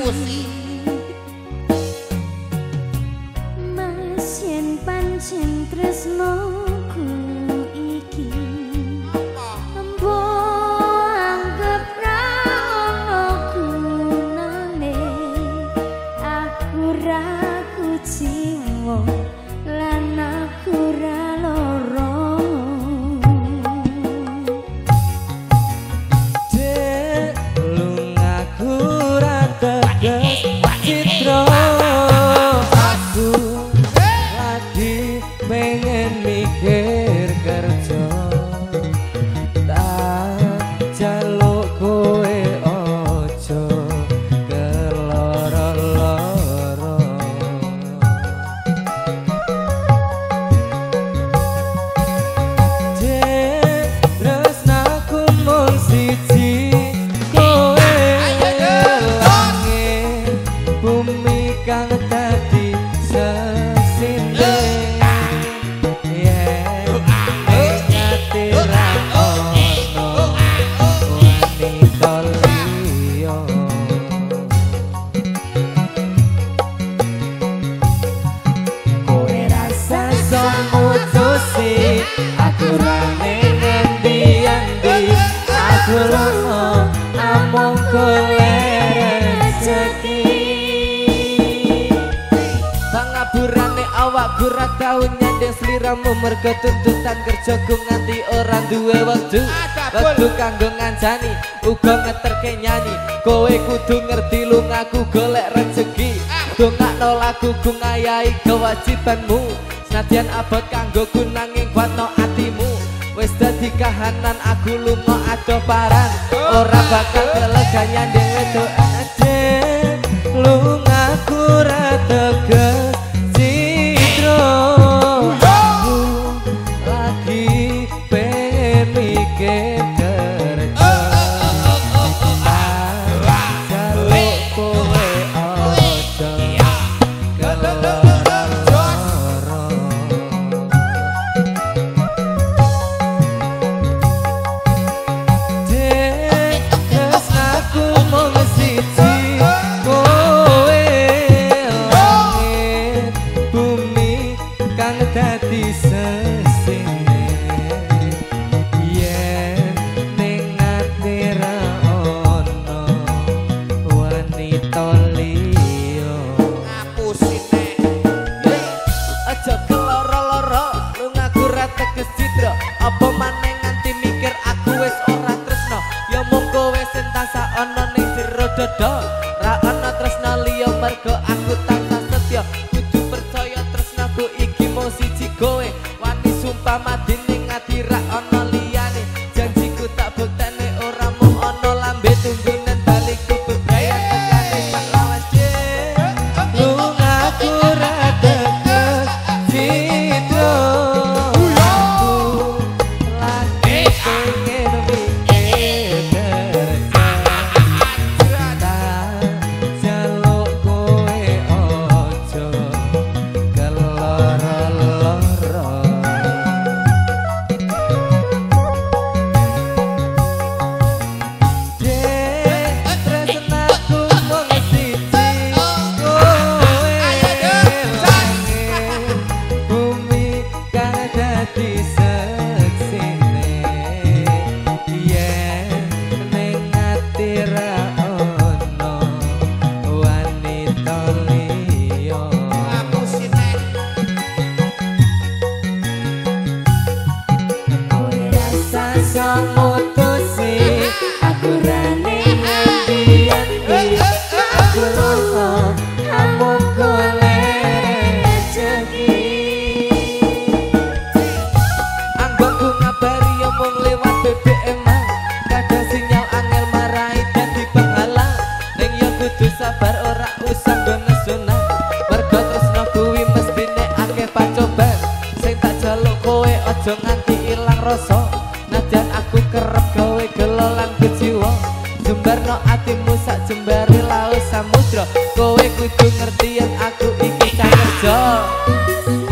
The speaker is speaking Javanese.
Mas yen pancen tresnoku iki embo anggap ra ono gunane aku ra kuciwa lan aku ra lara lungaku ra tegas citra aku lagi pengen mikir kerja tak jaluk kowe ojo keloro-loro tresnaku mung siji kowe langit bumi kang dadi sesindeng aku rame ngendi-endi aku lunga amung golek rezeki pangaburane awakku ra tau nyandeng sliramu mergo tuntutan kerjaku nganti ora duwe wektu kanggo ngancani uga ngeterke nyanyi kowe kudu ngerti lungaku golek rezeki dongakno lagu ku ngayahi kewajibanmu senadyan abot kanggo ku nanging kuatno atimu wis dadi kahanan aku lunga adoh paran ora bakal kelega nyandeng wedok ade lungaku ra tegas citra aku lagi pengen mikir kerja jaluk kowe ojo dadi sesine yen ning ati ra ono wanita liya ngapusine aja keloro-loro lungaku ra teges citra apa maneh nganti mikir aku wis ora tresno ya mung kowe sing tansah ana ning jero dada ra ana tresno liya mergo aku tansah setya kudu percaya tresnaku iki mung siji kowe wani sumpah mati ning ati ra ana liyane janjiku tak buktene ora mung ana lambe tunggunen balikku bebrayan tekane pahlawan lungaku ra teges citra aku lagi pengen mikir kerja jaluk kowe ojo keloro-loro tresnaku mung siji kowe langit bumi kang dadi seksine yen ning ati ra ono wanita liya rasa mutusi aku rane ngendi-endi aku lunga amung golek rezeki anggapku ngabari omong lewat BBM kadang sinyal angel marai dadi penghalang ning ya kudu sabar ora usah nesunah mergo tresno kuwi mestine akeh pacoban sing tak jaluk kowe aja nganti ilang rasa nadyan aku kerep gawe gelo lan kejiwa jembarno atimu sak jembare laut samudra kowe kudu ngerti yen aku iki cah kerja